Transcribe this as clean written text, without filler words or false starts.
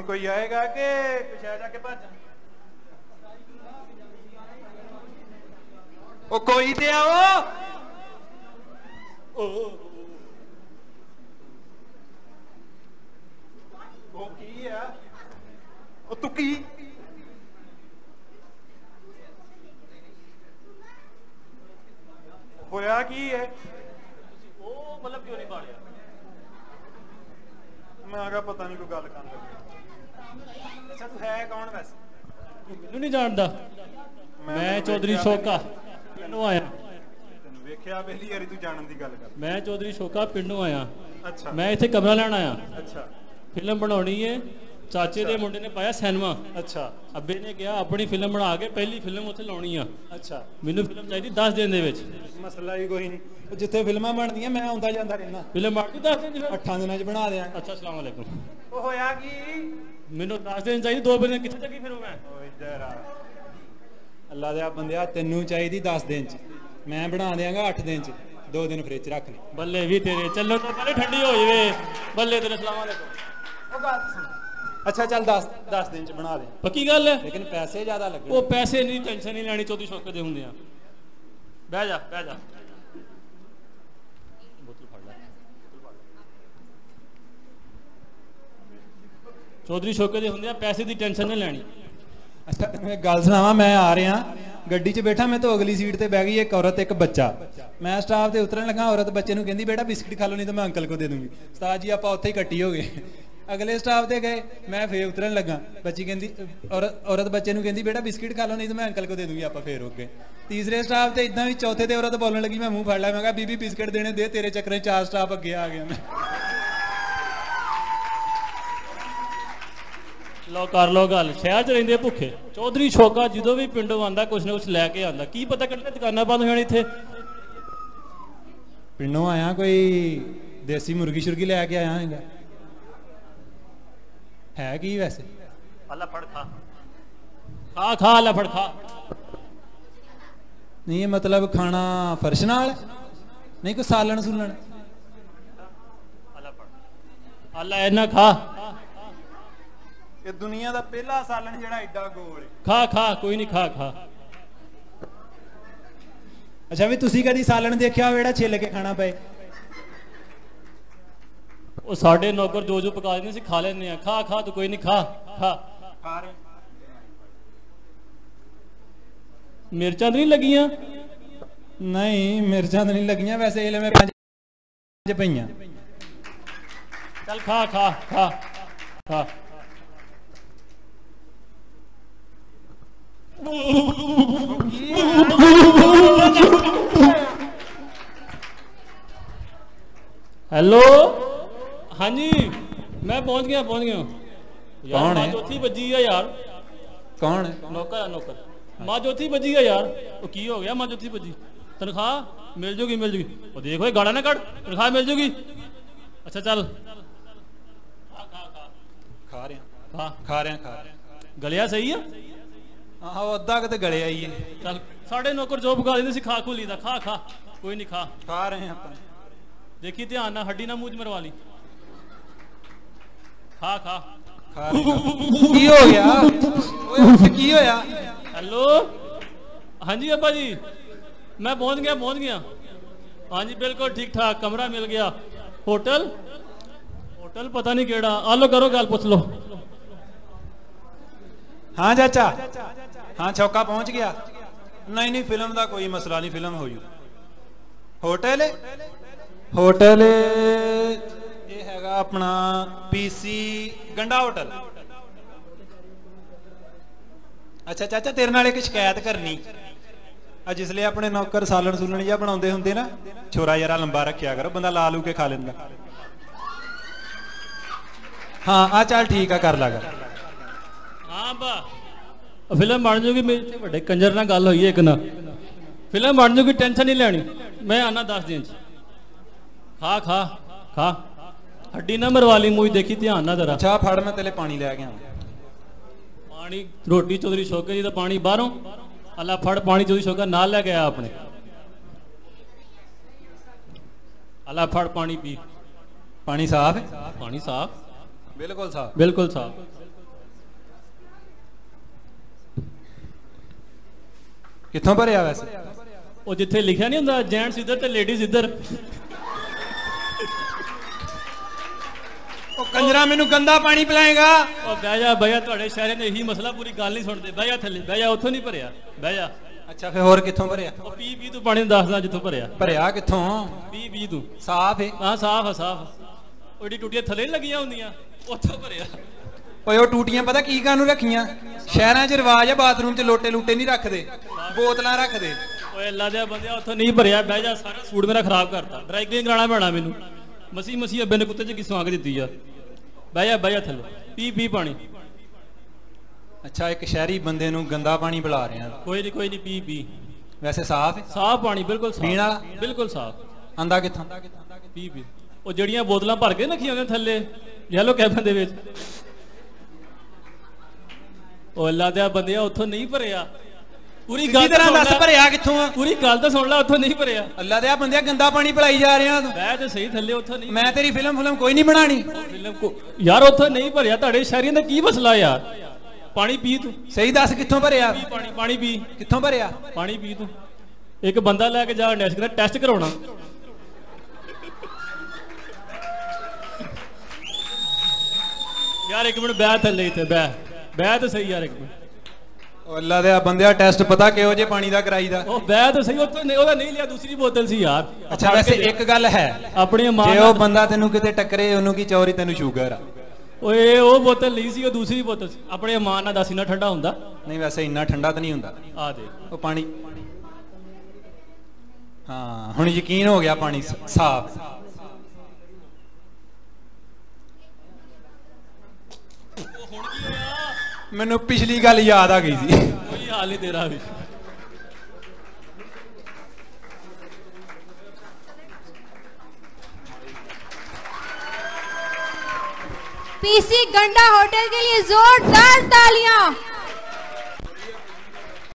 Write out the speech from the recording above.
ਹੁਣ ਕੋਈ ਆਏਗਾ ਕਿ ਪਿਛਾ ਜਾ ਕੇ ਭੱਜ? ਉਹ ਕੋਈ ਤੇ ਆਓ। ਉਹ ਕੀ ਆ? ਉਹ ਤੂੰ ਕੀ ਹੋਇਆ ਕੀ ਹੈ? ਉਹ ਮਤਲਬ ਕਿਉਂ ਨਹੀਂ ਬਾੜਿਆ? ਮੈਂ ਕਿਹਾ ਪਤਾ ਨਹੀਂ ਕੋਈ ਗੱਲ ਕਰਨ ਲੱਗੀ। ਅੱਛਾ ਤੂੰ ਹੈ ਕੌਣ ਵੈਸੇ? ਮੈਨੂੰ ਨਹੀਂ ਜਾਣਦਾ। ਮੈਂ ਚੌਧਰੀ ਸ਼ੋਕਾ ਪਿੰਡੋਂ ਆਇਆ। ਤੈਨੂੰ ਵੇਖਿਆ ਪਹਿਲੀ ਵਾਰੀ ਤੂੰ ਜਾਣਨ ਦੀ ਗੱਲ ਕਰ। ਮੈਂ ਚੌਧਰੀ ਸ਼ੋਕਾ ਪਿੰਡੋਂ ਆਇਆ। ਅੱਛਾ। ਮੈਂ ਇੱਥੇ ਕਮਰਾ ਲੈਣ ਆਇਆ। ਅੱਛਾ। ਫਿਲਮ ਬਣਾਉਣੀ ਹੈ। ਚਾਚੇ ਦੇ ਮੁੰਡੇ ਨੇ ਪਾਇਆ ਸਿਨੇਮਾ। ਅੱਛਾ। ਅੱਬੇ ਨੇ ਕਿਹਾ ਆਪਣੀ ਫਿਲਮ ਬਣਾ ਕੇ ਪਹਿਲੀ ਫਿਲਮ ਉੱਥੇ ਲਾਉਣੀ ਆ। ਅੱਛਾ। ਮੈਨੂੰ ਫਿਲਮ ਚਾਹੀਦੀ 10 ਦਿਨ ਦੇ ਵਿੱਚ। ਮਸਲਾ ਹੀ ਕੋਈ ਨਹੀਂ, ਜਿੱਥੇ ਫਿਲਮਾਂ ਬਣਦੀਆਂ ਮੈਂ ਆਉਂਦਾ ਜਾਂਦਾ ਰਹਿਣਾ। ਫਿਲਮ ਬਣ ਗਈ 10 ਦਿਨ ਚ? 8 ਦਿਨਾਂ ਚ ਬਣਾ ਦਿਆਂ। ਅੱਛਾ ਅਸਲਾਮ ਵਾਲੇਕੁਮ। ਉਹ ਹੋਇਆ ਕੀ? ਮੈਨੂੰ 10 ਦਿਨ ਚਾਹੀਦੀ, 2 ਦਿਨ ਕਿੱਥੇ ਚੱਕੀ ਫਿਰ ਮੈਂ? ਓ ਇੱਧਰ ਆ ਅੱਲਾ ਦੇ ਬੰਦਿਆ, ਤੈਨੂੰ ਚਾਹੀਦੀ 10 ਦਿਨ ਚ, ਮੈਂ ਬਣਾ ਦਿਆਂਗਾ 8 ਦਿਨ ਚ। 2 ਦਿਨ ਫ੍ਰਿਜ ਚ ਰੱਖ ਲੈ। ਬੱਲੇ ਵੀ ਤੇਰੇ, ਚੱਲੋ ਤਾਂ ਪਹਿਲੇ ਠੰਡੀ ਹੋ ਜਾਵੇ। ਬੱਲੇ ਤੇਰੇ ਅਸਲਾਮ ਵਾਲੇਕੁਮ। ਉਹ ਗੱਲ ਸੁਣ। ਅੱਛਾ ਚੱਲ 10 ਦਿਨ ਚ ਬਣਾ ਦੇ। ਪੱਕੀ ਗੱਲ ਹੈ? ਲੇਕਿਨ ਪੈਸੇ ਜ਼ਿਆਦਾ ਲੱਗਣੇ। ਉਹ ਪੈਸੇ ਨਹੀਂ, ਟੈਨਸ਼ਨ ਨਹੀਂ ਲੈਣੀ, ਚੌਧਰੀ ਸ਼ੌਕੇ ਦੇ ਹੁੰਦੇ ਆ। ਬਹਿ ਜਾ ਬਹਿ ਜਾ। ਚੌਧਰੀ ਸ਼ੌਕੇ ਦੇ ਹੁੰਦੇ ਆ, ਪੈਸੇ ਦੀ ਟੈਨਸ਼ਨ ਨਹੀਂ ਲੈਣੀ। ਅੱਛਾ ਤੈਨੂੰ ਇੱਕ ਗੱਲ ਸੁਣਾਵਾਂ, ਮੈਂ ਆ ਰਿਹਾ ਗੱਡੀ 'ਚ ਬੈਠਾ, ਮੈਂ ਤਾਂ ਅਗਲੀ ਸੀਟ ਤੇ ਬਹਿ ਗਈ ਇੱਕ ਔਰਤ ਇੱਕ ਬੱਚਾ। ਮੈਂ ਸਟਾਫ ਤੇ ਉਤਰਨ ਲੱਗਾ, ਔਰਤ ਬੱਚੇ ਨੂੰ ਕਹਿੰਦੀ ਬੇਟਾ ਬਿਸਕਿਟ ਖਾ ਲਓ ਨਹੀਂ ਤਾਂ ਮੈਂ ਅੰਕਲ ਕੋ ਦੇ ਦੂੰਗੀ। ਉਸਤਾਦ ਜੀ ਆਪਾਂ ਉੱਥੇ ਹੀ ਇਕੱਠੀ ਹੋ ਗਏ। ਅਗਲੇ ਸਟਾਫ ਤੇ ਗਏ, ਮੈਂ ਫੇਰ ਉਤਰਨ ਲੱਗਾ, ਬੱਚੀ ਕਹਿੰਦੀ ਔਰਤ ਬੱਚੇ ਨੂੰ ਕਹਿੰਦੀ ਬੇਟਾ ਬਿਸਕਿਟ ਖਾ ਲਓ ਨਹੀਂ ਤਾਂ ਮੈਂ ਅੰਕਲ ਕੋ ਦੇ ਦੂੰਗੀ। ਆਪਾਂ ਫੇਰ ਰੁਕ ਗਏ। ਤੀਸਰੇ ਸਟਾਫ ਤੇ ਇਦਾਂ ਵੀ, ਚੌਥੇ ਤੇ ਔਰਤ ਬੋਲਣ ਲੱਗੀ, ਮੈਂ ਮੂੰਹ ਫੜ ਲਿਆ, ਮੈਂ ਕਿਹਾ ਬੀਬੀ ਬਿਸਕਿਟ ਦੇਣੇ ਦੇ, ਤੇਰੇ ਚੱਕਰੇ 4 ਸਟਾਫ ਅੱਗੇ ਆ ਗਿਆ ਮੈਂ। ਲੋ ਕਰ ਲੋ ਗੱਲ। ਸ਼ਹਿਰ 'ਚ ਰਹਿੰਦੇ ਭੁੱਖੇ। ਚੌਧਰੀ ਸ਼ੌਕਾ ਜਦੋਂ ਵੀ ਪਿੰਡੋਂ ਆਉਂਦਾ ਕੁਛ ਨਾ ਕੁਛ ਲੈ ਕੇ ਆਉਂਦਾ। ਕੀ ਪਤਾ ਕਿਹੜੀਆਂ ਦੁਕਾਨਾਂ ਬੰਦ ਹੋਣ ਇੱਥੇ। ਪਿੰਡੋਂ ਆਇਆ, ਕੋਈ ਦੇਸੀ ਮੁਰਗੀ ਸ਼ੁਰਗੀ ਲੈ ਕੇ ਆਇਆ ਹੈਗਾ? ਹੈ ਕੀ ਵੈਸੇ? ਅੱਲਾ ਫੜ ਖਾ ਖਾ ਖਾ, ਅੱਲਾ ਫੜ ਖਾ। ਨਹੀਂ ਮਤਲਬ ਖਾਣਾ ਫਰਸ਼ ਨਾਲ ਨਹੀਂ, ਕੋਈ ਸਾਲਣ ਸੁਲਣ? ਅੱਲਾ ਫੜ, ਅੱਲਾ ਇਹਨਾਂ ਖਾ। ਇਹ ਦੁਨੀਆ ਦਾ ਪਹਿਲਾ ਸਾਲਣ ਜਿਹੜਾ ਐਡਾ ਗੋਲ ਹੈ। ਖਾ ਖਾ, ਕੋਈ ਨਹੀਂ, ਖਾ ਖਾ। ਅੱਛਾ ਵੀ ਤੁਸੀਂ ਕਦੀ ਸਾਲਣ ਦੇਖਿਆ ਜਿਹੜਾ ਛਿੱਲ ਕੇ ਖਾਣਾ ਪਏ? ਉਹ ਸਾਡੇ ਨੌਕਰ ਜੋ ਪਕਾ ਦਿੰਦੇ ਸੀ ਖਾ ਲੈਂਦੇ ਆ। ਖਾ ਖਾ ਤੂੰ, ਕੋਈ ਨਹੀਂ, ਖਾ ਖਾ। ਖਾ ਰਹੇ? ਮਿਰਚਾਂ ਤਾਂ ਨਹੀਂ ਲੱਗੀਆਂ? ਨਹੀਂ ਮਿਰਚਾਂ ਤਾਂ ਨਹੀਂ ਲੱਗੀਆਂ, ਵੈਸੇ ਇਹ ਮੈਂ 5 ਪਈਆਂ। ਚੱਲ ਖਾ ਖਾ ਖਾ ਖਾ। हेलो हाँ जी मैं पहुंच गया यार। माँ चौथी बजी है यार। कौन है? नौकर है नौकर। माँ चौथी बजी है यार। वो की हो गया? माँ चौथी बजी, तनख्वाह मिल जूगी मिल जूगी। वो देखो ये गाड़ा ना कट, तनख्वाह मिल जूगी। अच्छा चल खा रहे खा गलिया सही है? हाँ अद्धा कि गले आई है। चल साढ़े नौकर जो पका देते खा खू ली था। खा खा, कोई नहीं, खा रहे हैं अपन। देखी ध्यान ना, हड्डी ना मूंह मरवा ली। खा खा की हो गया? की होया? हेलो हाँ जी अब्बा जी, मैं पहुंच गया। हाँ जी बिल्कुल ठीक ठाक, कमरा मिल गया। होटल पता नहीं केड़ा। आ लो करो गल, पूछ लो। हाँ चाचा, हाँ चौका पहुंच गया। नहीं फिल्म का कोई मसला नहीं, फिल्म हो जू। होटल ये हैगा अपना पीसी गंडा होटल। अच्छा चाचा तेरे नाल एक शिकायत करनी। जिसले अपने नौकर सालन सूलन या बनाते होंगे ना, छोरा यारा लंबा रखिया करो, बंदा ला लू के खा लेंदा। हाँ आ चल ठीक है, कर ला कर। हाँ बा फिल्म बन जूगी। मेरे बड़े कंजर ना गल हुई एक ना, फिल्म बन जूगी, टेंशन नहीं लेनी। मैं आना 10 दिन। खा खा खा, हड्डी ना मरवा ली मूई, देखी ध्यान ना जरा। अच्छा फड़, मैं तेरे पानी ले गया। पानी रोटी चौधरी शौके जी, तो पानी बाहरों। अल्लाह फड़ पानी, चौधरी शौका नाल ले गया अपने। अल्लाह फड़ पानी पी। पानी साफ है? पानी साफ, बिल्कुल साफ, बिल्कुल साफ। ਕਿੱਥੋਂ ਭਰਿਆ ਵੈਸੇ? ਉਹ ਜਿੱਥੇ ਲਿਖਿਆ ਨਹੀਂ ਹੁੰਦਾ ਜੈਂਟਸ ਇੱਧਰ ਤੇ ਲੇਡੀਜ਼ ਇੱਧਰ। ਉਹ ਕੰਜਰਾ ਮੈਨੂੰ ਗੰਦਾ ਪਾਣੀ ਪਿਲਾਏਗਾ। ਉਹ ਬਹਿ ਜਾ ਬਹਿ ਜਾ, ਤੁਹਾਡੇ ਸ਼ਹਿਰੇ ਨੇ ਇਹੀ ਮਸਲਾ, ਪੂਰੀ ਗੱਲ ਨਹੀਂ ਸੁਣਦੇ। ਬਹਿ ਜਾ ਥੱਲੇ, ਬਹਿ ਜਾ, ਉੱਥੋਂ ਨਹੀਂ ਭਰਿਆ, ਬਹਿ ਜਾ। ਅੱਛਾ ਫਿਰ ਹੋਰ ਕਿੱਥੋਂ ਭਰਿਆ? ਉਹ ਪੀ ਤੂੰ ਪਾਣੀ ਦੱਸਦਾ ਜਿੱਥੋਂ ਭਰਿਆ। ਭਰਿਆ ਕਿੱਥੋਂ? ਪੀ ਤੂੰ। ਸਾਫ਼ ਹੈ? ਹਾਂ ਸਾਫ਼ ਆ, ਸਾਫ਼। ਉਹ ਏਡੀ ਟੂਟੀਆਂ ਥੱਲੇ ਨਹੀਂ ਲੱਗੀਆਂ ਹੁੰਦੀਆਂ, ਉੱਥੋਂ ਭਰਿਆ। ਓਏ ਉਹ ਟੂਟੀਆਂ ਪਤਾ ਕੀ ਕਾਨੂੰ ਰੱਖੀਆਂ? ਸ਼ਹਿਰਾਂ 'ਚ ਰਿਵਾਜ ਆ ਬਾਥਰੂਮ 'ਚ ਲੋਟੇ ਲੂਟੇ ਨਹੀਂ ਰੱਖਦੇ, ਬੋਤਲਾਂ ਰੱਖਦੇ। ਓਏ ਅੱਲਾ ਦੇ ਬੰਦਿਆ, ਉੱਥੋਂ ਨਹੀਂ ਭਰਿਆ। ਬਹਿ ਜਾ, ਸਾਰਾ ਸੂਟ ਮੇਰਾ ਖਰਾਬ ਕਰਤਾ, ਡਰਾਈ ਕਲੀਨ ਕਰਾਉਣਾ ਪੈਣਾ ਮੈਨੂੰ। ਮਸੀ ਅੱਬੇ ਨੇ ਕੁੱਤੇ 'ਚ ਕੀ ਸਵਾਂਗ ਦਿੱਤੀ ਯਾਰ। ਬਹਿ ਜਾ ਥੱਲੇ, ਪੀ ਪਾਣੀ। ਅੱਛਾ ਇੱਕ ਸ਼ਹਿਰੀ ਬੰਦੇ ਨੂੰ ਗੰਦਾ ਪਾਣੀ ਪਿਲਾ ਰਿਹਾ। ਕੋਈ ਨਹੀਂ, ਪੀ। ਵੈਸੇ ਸਾਫ਼ ਹੈ? ਸਾਫ਼ ਪਾਣੀ, ਬਿਲਕੁਲ ਪੀਣ ਵਾਲਾ, ਬਿਲਕੁਲ ਸਾਫ਼। ਆਂਦਾ ਕਿੱਥੋਂ? ਪੀ। ਉਹ ਜਿਹੜੀਆਂ ਬੋਤਲਾਂ ਭਰ ਕੇ ਰੱਖੀਆਂ ਹੁੰਦੀਆਂ ਥੱਲੇ ਯੈਲੋ ਕੈਬਨ ਦੇ ਵਿੱਚ, ਉਹ ਅੱਲਾ ਦੇ ਬੰਦਿਆ ਉੱਥੋਂ ਨਹੀਂ ਭਰਿਆ। ਪੂਰੀ ਗੱਲ ਦੱਸ ਭਰਿਆ ਕਿੱਥੋਂ ਆ? ਪੂਰੀ ਗੱਲ ਤਾਂ ਸੁਣ ਲੈ, ਉੱਥੋਂ ਨਹੀਂ ਭਰਿਆ। ਅੱਲਾ ਦੇ ਬੰਦਿਆ ਗੰਦਾ ਪਾਣੀ ਪਿਲਾਈ ਜਾ ਰਿਹਾ ਤੂੰ। ਬਹਿ ਤੇ ਸਹੀ ਥੱਲੇ, ਉੱਥੋਂ ਨਹੀਂ। ਮੈਂ ਤੇਰੀ ਫਿਲਮ ਕੋਈ ਨਹੀਂ ਬਣਾਣੀ। ਯਾਰ ਉੱਥੋਂ ਨਹੀਂ ਭਰਿਆ। ਤੁਹਾਡੇ ਸ਼ਹਿਰੀਆਂ ਦਾ ਕੀ ਮਸਲਾ ਯਾਰ? ਪਾਣੀ ਪੀ ਤੂੰ। ਸਹੀ ਦੱਸ ਕਿੱਥੋਂ ਭਰਿਆ? ਪਾਣੀ ਪੀ। ਕਿੱਥੋਂ ਭਰਿਆ? ਪਾਣੀ ਪੀ ਤੂੰ। ਇੱਕ ਬੰਦਾ ਲੈ ਕੇ ਜਾ ਨੈਸ਼ਨਲ ਟੈਸਟ ਕਰਾਉਣਾ। ਯਾਰ ਇੱਕ ਮਿੰਟ ਬਹਿ ਥੱਲੇ, ਇੱਥੇ ਬਹਿ ਤਾਂ ਸਹੀ ਯਾਰ ਇੱਕ ਮਿੰਟ। ਅੱਲਾ ਦੇ ਬੰਦਿਆ ਟੈਸਟ ਪਤਾ ਕਿਹੋ ਜੇ ਪਾਣੀ ਦਾ ਕਰਾਈਦਾ? ਉਹ ਬਹਿ ਤਾਂ ਸਹੀ, ਉੱਥੋਂ ਉਹਦਾ ਨਹੀਂ ਲਿਆ, ਦੂਸਰੀ ਬੋਤਲ ਸੀ ਯਾਰ। ਅੱਛਾ ਵੈਸੇ ਇੱਕ ਗੱਲ ਹੈ, ਆਪਣੀ ਮਾਂ, ਜੇ ਉਹ ਬੰਦਾ ਤੈਨੂੰ ਕਿਤੇ ਟੱਕਰੇ ਉਹਨੂੰ ਕੀ ਚੌਰੀ ਤੈਨੂੰ ਸ਼ੂਗਰ ਆ? ਓਏ ਉਹ ਬੋਤਲ ਨਹੀਂ ਸੀ, ਉਹ ਦੂਸਰੀ ਬੋਤਲ ਸੀ। ਆਪਣੇ ਮਾਂ ਨਾਲ ਦੱਸ ਇੰਨਾ ਠੰਡਾ ਹੁੰਦਾ? ਨਹੀਂ ਵੈਸੇ ਇੰਨਾ ਠੰਡਾ ਤਾਂ ਨਹੀਂ ਹੁੰਦਾ। ਆ ਦੇ ਉਹ ਪਾਣੀ। ਹਾਂ ਹੁਣ ਯਕੀਨ ਹੋ ਗਿਆ ਪਾਣੀ ਸਾਫ਼। ਮੈਨੂੰ ਪਿਛਲੀ ਗੱਲ ਯਾਦ ਆ ਗਈ ਸੀ। ਕੋਈ ਹਾਲ ਨਹੀਂ ਤੇਰਾ ਵੀ। पीसी गंडा होटल के लिए जोरदार तालियां।